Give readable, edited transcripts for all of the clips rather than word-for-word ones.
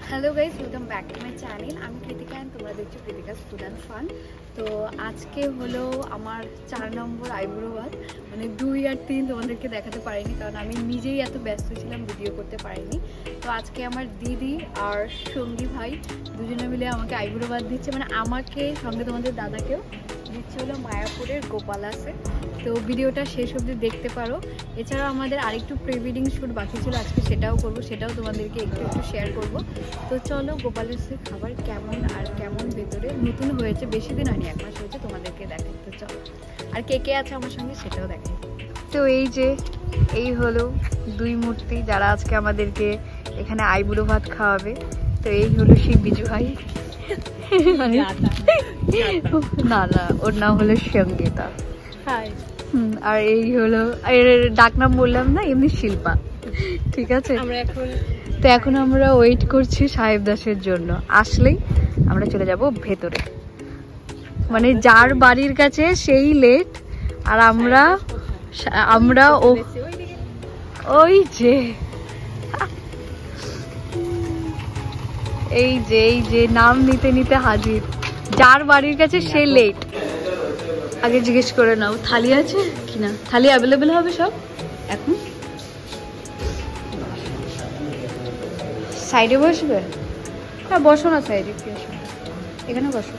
Hello guys, welcome back to my channel. আমি Kritika and তোমরা দেখছো কৃতিকাস ফুড অ্যান্ড ফান। তো আজকে হলো আমার 4 নম্বর আইব্রো ওয়াল, মানে 2 আর 3 তোমাদেরকে দেখাতে পারিনি কারণ আমি নিজেই এত ব্যস্ত ছিলাম, ভিডিও করতে পারিনি। তো আজকে আমার দিদি আর সঙ্গী ভাই দুজনে মিলে আমাকে আইব্রো ওয়াল দিচ্ছে, মানে আমাকে সঙ্গে তোমাদের দাদাকেও দিচ্ছে হলো মায়াপুরের গোপালাসে। তো ভিডিওটা শেষ অবধি দেখতে পারো। এছাড়াও আমাদের আরেকটু প্রি ওয়েডিং শ্যুট বাকি ছিল, আজকে সেটাও করব, সেটাও তোমাদেরকে একটু শেয়ার করব। তো চলো গোপালাসের খাবার কেমন আর কেমন ভেতরে নতুন হয়েছে, বেশি দিন হয়নি, 1 মাস হয়েছে, তোমাদেরকে দেখাই। তো চলো, আর কে কে আছে আমার সঙ্গে সেটাও দেখাই। তো এই হলো 2 মূর্তি যারা আজকে আমাদেরকে এখানে আইবুড়ো ভাত খাওয়াবে। তো এই হলো সেই বিজু ভাই, না ওর নাম হলো সঙ্গীতা। আর এই হলো, এর ডাক নাম বললাম না, এমনি শিল্পা, ঠিক আছে। তো এখন আমরা ওয়েট করছি সাহেব দাসের জন্য, আসলেই আমরা চলে যাব ভেতরে, মানে যার বাড়ির কাছে সেই লেট, আর আমরা ওই যে এই যে নাম নিতে নিতে হাজির, যার বাড়ির কাছে সে লেট। আগে জিজ্ঞেস করে নাও থালি আছে কিনা, থালি অ্যাভেলেবেল হবে সব এখন। সাইডে বসবে? হ্যাঁ বসো না সাইডে, কি আসবে, এখানে বসো।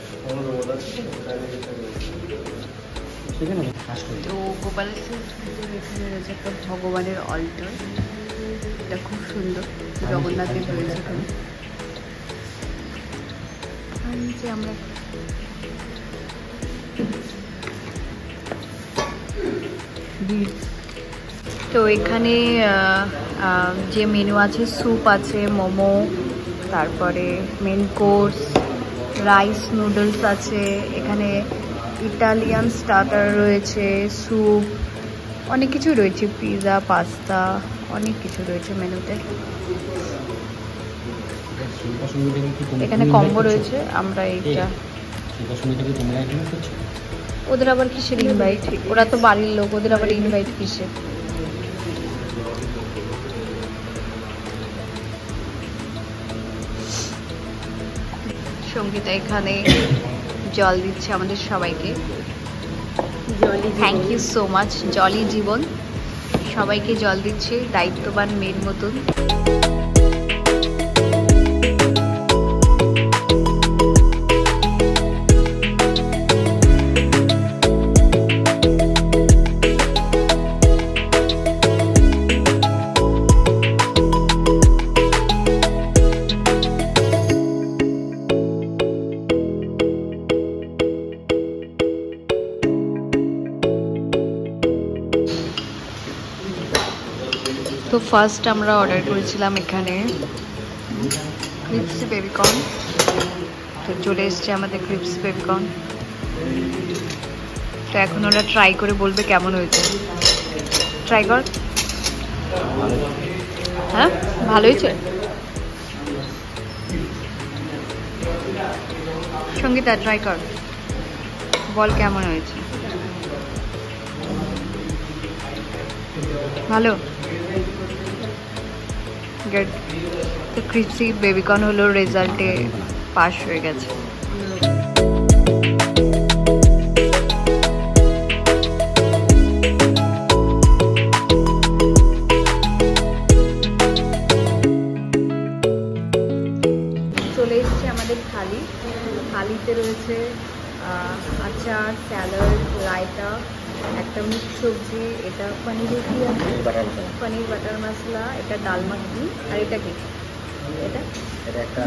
তো গোপালেশ্বর এখানে রয়েছে একটা ভগবানের অল্টার, এটা খুব সুন্দর, জগন্নাথের রয়েছে এখানে। আমরা তো এখানে যে মেনু আছে, স্যুপ আছে, মোমো, তারপরে মেন কোর্স, রাইস নুডলস আছে, এখানে ইটালিয়ান স্টার্টার রয়েছে, স্যুপ, অনেক কিছু রয়েছে, পিৎজা, পাস্তা, অনেক কিছু রয়েছে মেনুতে। এখানে কম্বো রয়েছে, আমরা এইটা, ওদের আবার কিসের ইনভাইট, ওরা তো বাড়ির লোক, ওদের আবার ইনভাইট কিসের। সঙ্গীতা এখানে জল দিচ্ছে আমাদের সবাইকে, থ্যাংক ইউ সো মাচ। জলই জীবন, সবাইকে জল দিচ্ছে দায়িত্ববান মেয়ের মতন। তো ফার্স্ট আমরা অর্ডার করেছিলাম এখানে ক্রিপসি বেবিকর্ন, তো চলে এসছে আমাদের ক্রিপসি বেবিকর্ন। তো এখন ওরা ট্রাই করে বলবে কেমন হয়েছে। ট্রাই কর। হ্যাঁ ভালো হয়েছে। সঙ্গীতা ট্রাই কর, বল কেমন হয়েছে। ভালো, গুড। তো ক্রিপসি বেবিকর্ন হলো রেজাল্টে পাস হয়ে গেছে। চলে এসছে আমাদের থালি, থালিতে রয়েছে আচার, স্যালাড, রায়তা, একটা মিক্স সবজি, এটা পনিরের কি আছে, পনির বাটার মশলা, এটা ডাল মাখনি, আর এটা কি, এটা একটা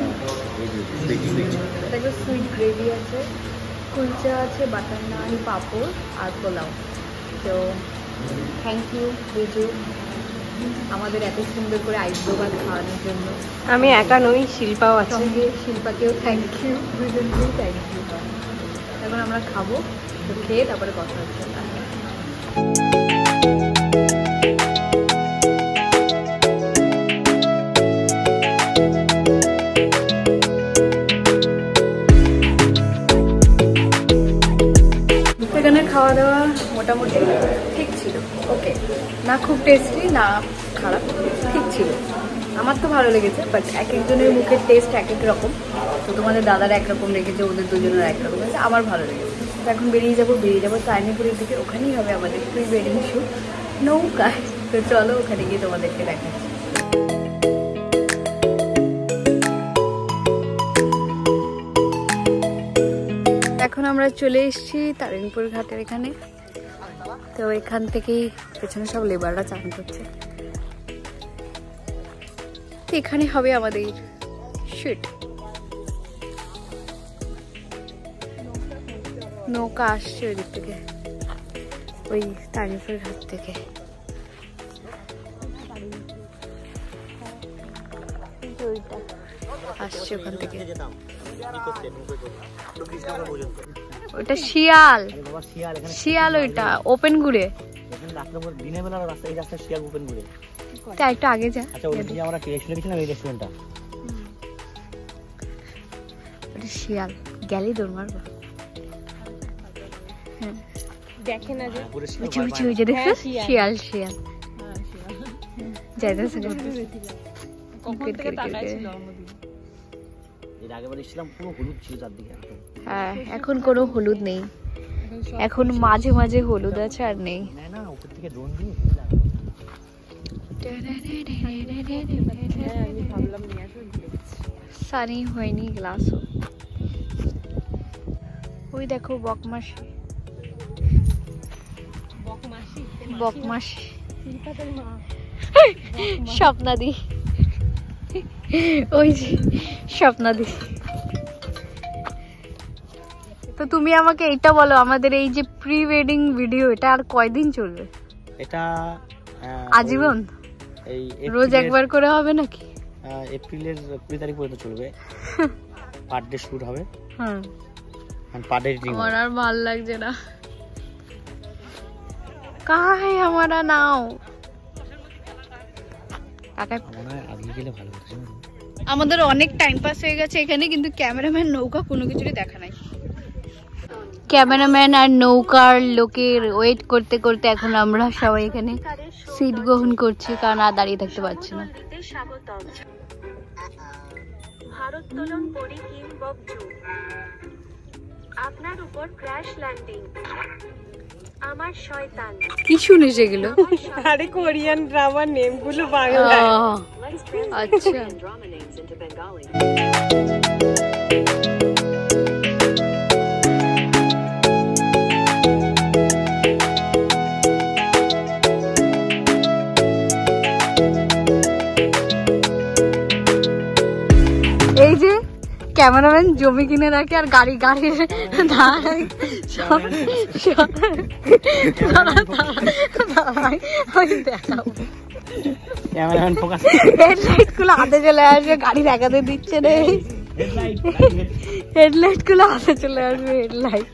সুইট গ্রেভি আছে, কুলচা আছে, বাটার নান, পাঁপড় আর পোলাও। তো থ্যাংক ইউ বিজু আমাদের এত সুন্দর করে আইব্রো ভাত খাওয়ানোর জন্য। আমি একা নই, শিল্পাও আছে, সঙ্গে শিল্পাকেও থ্যাংক ইউ, দুজনকেও থ্যাংক ইউ। এখন আমরা খাবো, তো খেয়ে তারপরে কথা হচ্ছে। এখানে খাওয়া দাওয়া মোটামুটি ঠিক ছিল, ওকে, না খুব টেস্টি না খারাপ, ঠিক ছিল। আমার তো ভালো লেগেছে, বাট এক একজনের মুখের টেস্ট এক এক রকম। তো তোমাদের দাদার একরকম লেগেছে, ওদের দুজনের একরকম লেগেছে, আমার ভালো লেগেছে। তো এখন বেরিয়ে যাবো তারিণীপুরের দিকে। ওখানেই হবে আমাদের প্রি ওয়েডিং শ্যুট নৌকায়। তো চলো ওখানে গিয়ে তোমাদেরকে দেখাচ্ছি। এখন আমরা চলে এসেছি তারিণীপুর ঘাটের এখানে। তো এখান থেকেই পেছনে সব লেবাররা চান করছে। এখানে হবে আমাদের শুট। নৌকা আসছে ওই দিক থেকে, ওই তারিণীপুর ঘাট থেকে। আসছে ওখান থেকে। ওইটা শিয়াল, শিয়াল ওইটা ওপেন ঘুরে। তা একটু আগে যা। ওটা শিয়াল, গেলি দৌড় মারবো। দেখে না যে দেখছো শিয়াল, শিয়াল যাইতেছে। হ্যাঁ, এখন কোনো হলুদ নেই, এখন মাঝে মাঝে হলুদ আছে আর নেই। সানি হয়নি গ্লাসও। ওই দেখো বকমাসি, বকমাসি স্বপ্নাদি, ওই যে স্বপ্নাদি। তো তুমি আমাকে এইটা বলো, আমাদের এই যে প্রি ওয়েডিং ভিডিও, এটা আর কয়দিন চলবে? এটা আজীবন? এই রোজ একবার করে হবে নাকি? এপ্রিলের 20 তারিখ পর্যন্ত চলবে। পার ডে শুট হবে। হ্যাঁ, পার ডে এডিটিং। আমার আর ভালো লাগছে না। কাহে আমারা নাও আমাদের অনেক টাইম পাস হয়ে গেছে এখানে, কিন্তু ক্যামেরাম্যান নৌকা কোনো কিছুরই দেখা নাই। ক্যামেরাম্যান আর নৌকার লোকের ওয়েট করতে করতে এখন আমরা সবাই এখানে সিট গ্রহণ করছি, কারণ আর দাঁড়িয়ে থাকতে পারছি না। ভারোত্তোলন পরিহিম বকজু, আপনার উপর ক্র্যাশ ল্যান্ডিং। আমার শয়তান। কি শুনিস এগুলো? আরে কোরিয়ান ড্রামার নেম গুলো বাংলায়। আচ্ছা, এই যে ক্যামেরাম্যান জমি কিনে রাখে আর গাড়ির হেডলাইট গুলো হাতে চলে আসবে, গাড়ি দেখাতে দিচ্ছে রে। হেডলাইট গুলো হাতে চলে আসবে, হেডলাইট।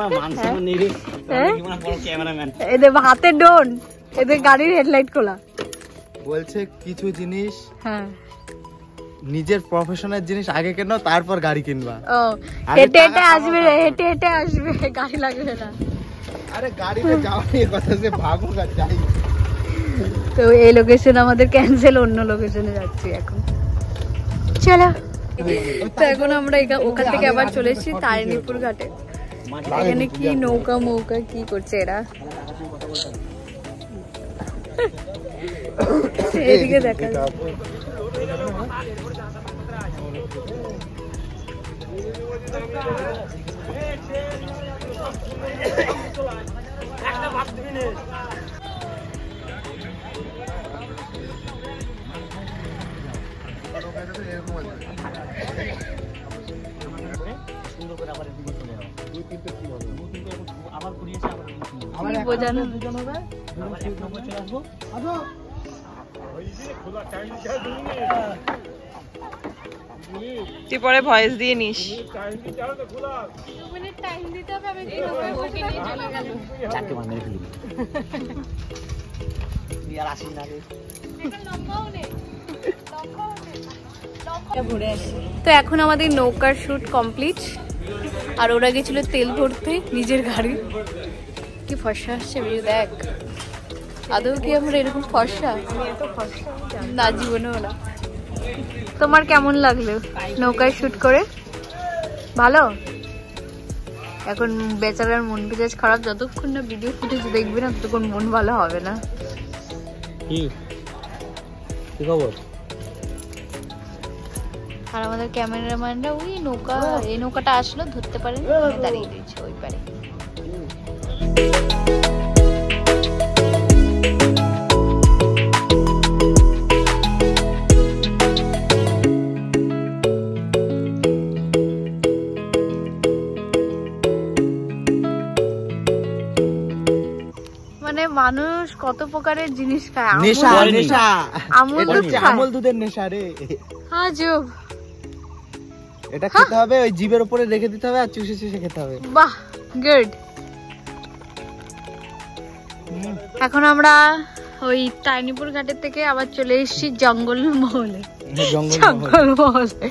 এদের হাতে ডোন, এদের গাড়ির হেডলাইট খোলা। বলছে কিছু জিনিস হ্যাঁ, নিজের প্রফেশনের জিনিস আগে কেন, তারপর গাড়ি কিনবা। ও হেঁটে হেঁটে আসবে, হেঁটে হেঁটে আসবে, গাড়ি লাগবে না। আরে গাড়িতে যাওয়া নিয়ে কথা, যে ভাগো যাই। তো এই লোকেশন আমাদের ক্যান্সেল, অন্য লোকেশনে যাচ্ছি এখন। চলো, তো এখন আমরা ওখান থেকে আবার চলে এসেছি তারিণীপুর ঘাটে। এখানে কি নৌকা মৌকা কি করছে এরা, এদিকে দেখা বোঝানো। তুই পরে ভয়েস দিয়ে নিস। তো এখন আমাদের নৌকার শুট কমপ্লিট, আর ওরা গেছিল তেল ভরতে নিজের গাড়ি। কি ফর্সা আসছে দেখ, আদৌ কি আমরা এরকম ফর্সা? না, জীবনেও না। তোমার কেমন লাগলো নৌকায় শুট করে? ভালো? এখন বেচারার মন মেজাজ খারাপ, যতক্ষণ না ভিডিও ফুটেজ দেখবে না ততক্ষণ মন ভালো হবে না। কি খবর? আর আমাদের ক্যামেরাম্যানরা ওই নৌকা, এই নৌকাটা আসলো ধরতে পারেন, দাঁড়িয়ে দিয়েছে ওই পারে। মানে মানুষ কত প্রকারের জিনিস খায়। নেশা নেশা, আমুল এটা দুধ হচ্ছে খায়। আমুল দুধের নেশা রে। আজব। এটা খেতে হবে, ওই জিভের উপরে রেখে দিতে হবে আর চুষে চুষে খেতে হবে। বাহ, গুড। এখন আমরা ওই টাইনিপুর ঘাটের থেকে আবার চলে এসেছি জঙ্গল মহলে। জঙ্গল মহলে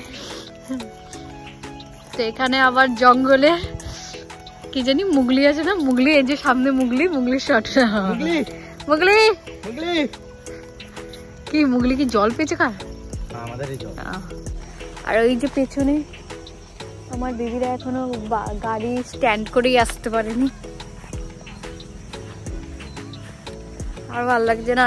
তো এখানে আবার জঙ্গলে কি জানি মুগলি আছে না, মুগলি, এই যে সামনে মুগলি, মুগলির শট। মুগলি কি, মুগলি কি জল পেয়েছে কার? আমাদেরই জল। আর ওই যে পেছনে আমার দিদিরা এখনো গাড়ি স্ট্যান্ড করেই আসতে পারেনি। আর ভালো লাগছে না।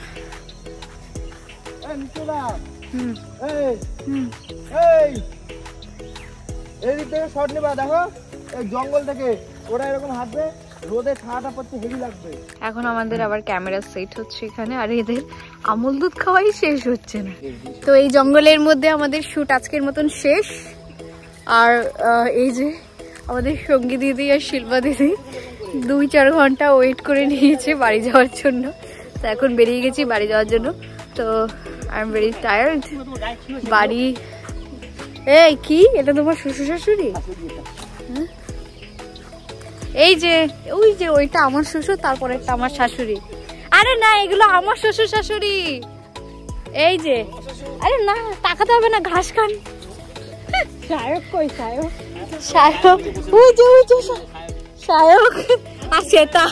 এদিক থেকে শট নেবা, দেখো এই জঙ্গল থেকে ওরা এরকম হাঁটবে, রোদে ছায়াটা পড়তে হেভি লাগবে। এখন আমাদের আবার ক্যামেরা সেট হচ্ছে এখানে, আর এদের আমুল দুধ খাওয়াই শেষ হচ্ছে না। তো এই জঙ্গলের মধ্যে আমাদের শুট আজকের মতন শেষ। আর এই যে আমাদের সঙ্গী দিদি আর শিল্পা দিদি 2-4 ঘন্টা ওয়েট করে নিয়েছে বাড়ি যাওয়ার জন্য। তো এখন বেরিয়ে গেছি বাড়ি যাওয়ার জন্য। তো আই এম ভেরি টায়ার্ড। বাড়ি, এই কি এটা তোমার শ্বশুর শাশুড়ি? এই যে ওই যে ওইটা আমার শ্বশুর, তারপর একটা আমার শাশুড়ি। আরে না, এগুলো আমার শ্বশুর শাশুড়ি। এই যে, আরে না তাকাতে হবে না, ঘাস খান। সায়ক কই? সায়ক সায়ক ওই যে সায়ক আছে তা।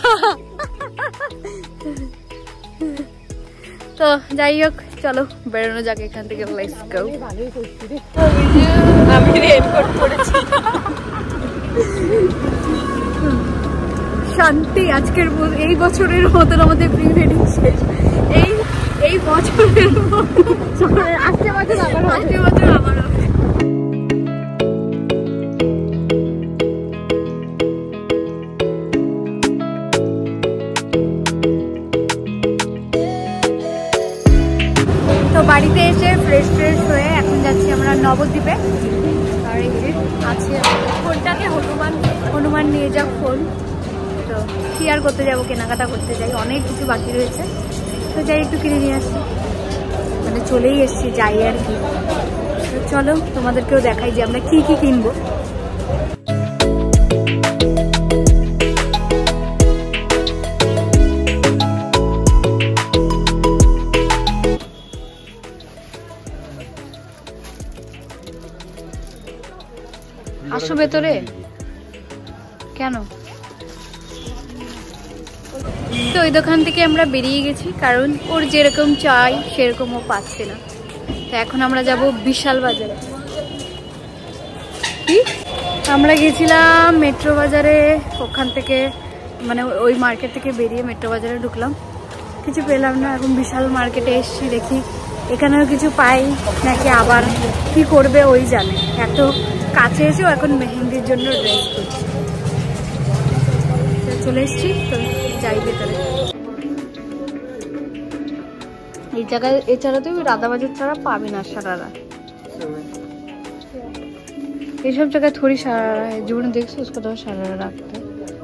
তো যাই হোক, চলো বেরোনো যাক এখান থেকে। Let's go. আমি রেনকোট পরেছি। শান্তি। আজকের এই বছরের মতন আমাদের প্রি ওয়েডিং শেষ। এই বছরের আজকে বছর আবার হবে। তো বাড়িতে এসে ফ্রেশ হয়ে এখন যাচ্ছি আমরা নবদ্বীপে। আর এই যে আছে ফোনটাকে হনুমান নিয়ে যাও ফোন। তো শেয়ার করতে যাবো, কেনাকাটা করতে যাই, অনেক কিছু বাকি রয়েছে। তো যাই একটু কিনে নিয়ে আসি, মানে চলেই এসছি, যাই আর কি। তো চলো তোমাদেরকেও দেখাই যে আমরা কি কি কিনবো। আসো ভেতরে। কেন? তো ওই দোকান থেকে আমরা বেরিয়ে গেছি, কারণ ওর যেরকম চাই সেরকম ও পাচ্ছে না। তো এখন আমরা যাব বিশাল বাজারে। কি আমরা গেছিলাম মেট্রো বাজারে, ওখান থেকে মানে ওই মার্কেট থেকে বেরিয়ে মেট্রো বাজারে ঢুকলাম, কিছু পেলাম না। এখন বিশাল মার্কেটে এসছি, দেখি এখানেও কিছু পাই নাকি আবার কি করবে ওই জানে। এত কাছে এসেও এখন মেহেন্দির জন্য ড্রেস করছি। চলে এসছি, তো যাই ভেতরে। এই জায়গায় এছাড়া তুই রাধাবাজার ছাড়া পাবি না সারারা। এইসব জায়গায় থোড়ি সারারা জীবনে দেখছিস কোথাও সারারা রাখতে।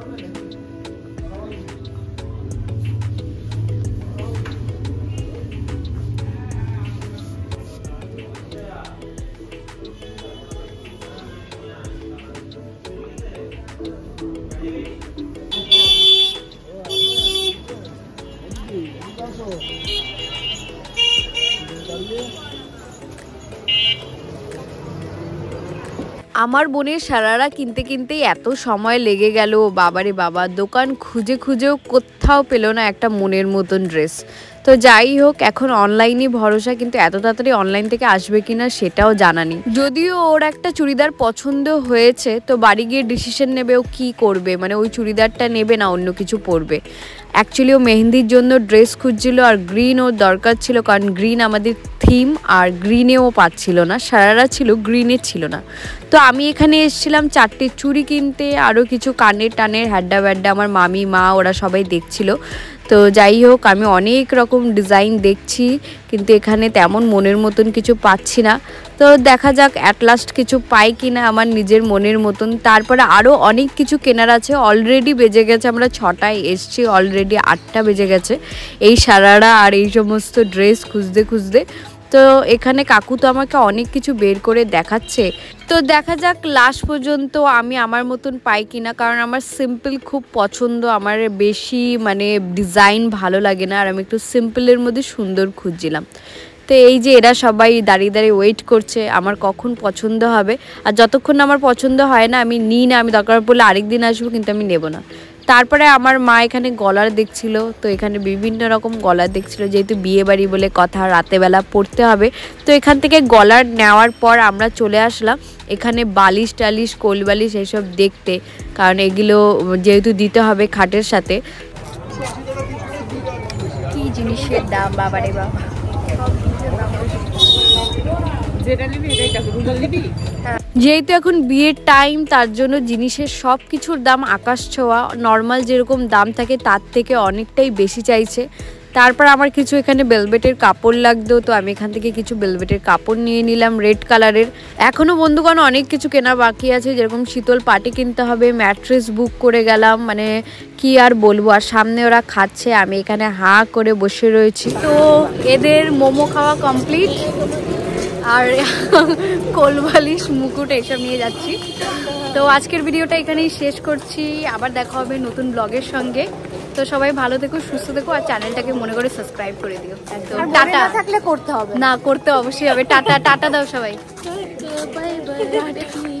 আমার বোনের সারারা কিনতে কিনতেই এত সময় লেগে গেল, বাবারে বাবা। দোকান খুঁজে খুঁজেও কোথাও পেল না একটা মনের মতন ড্রেস। তো তো যাই হোক, এখন অনলাইনই ভরসা, কিন্তু এত তাড়াতাড়ি অনলাইন থেকে আসবে কিনা সেটাও জানা নেই। যদিও ওর একটা চুড়িদার পছন্দ হয়েছে, তো বাড়ি গিয়ে ডিসিশন নেবে ও কী করবে, মানে ওই চুড়িদারটা নেবে না অন্য কিছু পরবে। অ্যাকচুয়ালি ও মেহেন্দির জন্য ড্রেস খুঁজছিল, আর গ্রিন ওর দরকার ছিল, কারণ গ্রিন আমাদের থিম, আর গ্রিনেও পাচ্ছিল না, সারারা ছিল, গ্রিনে ছিল না। তো আমি এখানে এসেছিলাম 4টে চুড়ি কিনতে, আরও কিছু কানের টানের হ্যাড্ডা ব্যাড্ডা আমার মামি মা ওরা সবাই দেখছিল। তো যাই হোক, আমি অনেক রকম ডিজাইন দেখছি, কিন্তু এখানে তেমন মনের মতন কিছু পাচ্ছি না। তো দেখা যাক অ্যাট লাস্ট কিছু পাই কিনা আমার নিজের মনের মতন। তারপরে আরও অনেক কিছু কেনার আছে। অলরেডি বেজে গেছে, আমরা 6টায় এসছি, অলরেডি 8টা বেজে গেছে এই সারারা আর এই সমস্ত ড্রেস খুঁজতে খুঁজতে। তো এখানে কাকু তো আমাকে অনেক কিছু বের করে দেখাচ্ছে, তো দেখা যাক লাস্ট পর্যন্ত আমি আমার মতন পাই কিনা, কারণ আমার সিম্পল খুব পছন্দ, আমার বেশি মানে ডিজাইন ভালো লাগে না, আর আমি একটু সিম্পলের মধ্যে সুন্দর খুঁজছিলাম। তো এই যে এরা সবাই দাঁড়িয়ে দাঁড়িয়ে ওয়েট করছে আমার কখন পছন্দ হবে, আর যতক্ষণ আমার পছন্দ হয় না আমি নিই না, আমি দরকার পড়লে আরেকদিন আসবো, কিন্তু আমি নেব না। তারপরে আমার মা এখানে গলার দেখছিল, তো এখানে বিভিন্ন রকম গলার দেখছিল, যেহেতু বিয়ে বাড়ি বলে কথা, রাতেবেলা পড়তে হবে। তো এখান থেকে গলার নেওয়ার পর আমরা চলে আসলাম এখানে বালিশ টালিশ কোল বালিশ এইসব দেখতে, কারণ এগুলো যেহেতু দিতে হবে খাটের সাথে। কি জিনিসের দাম বাবারে বাবা, যেহেতু এখন বিয়ের টাইম, তার জন্য জিনিসের সব কিছুর দাম আকাশ ছোঁয়া। নর্মাল যেরকম দাম থাকে তার থেকে অনেকটাই বেশি চাইছে। তারপর আমার কিছু এখানে বেলভেটের কাপড় লাগতো, তো আমি এখান থেকে কিছু বেলভেটের কাপড় নিয়ে নিলাম রেড কালারের। এখনও বন্ধুগণ অনেক কিছু কেনা বাকি আছে, যেরকম শীতল পাটি কিনতে হবে, ম্যাট্রেস বুক করে গেলাম, মানে কি আর বলবো। আর সামনে ওরা খাচ্ছে, আমি এখানে হাঁ করে বসে রয়েছি। তো এদের মোমো খাওয়া কমপ্লিট, আর কোলবালিশ মুকুট এসব নিয়ে যাচ্ছি। তো আজকের ভিডিওটা এখানেই শেষ করছি, আবার দেখা হবে নতুন ব্লগের সঙ্গে। তো সবাই ভালো থেকো, সুস্থ থেকো, আর চ্যানেলটাকে মনে করে সাবস্ক্রাইব করে দিও। একদম টাটা, থাকলে করতে হবে না, করতে অবশ্যই হবে। টাটা টাটা দাও সবাই।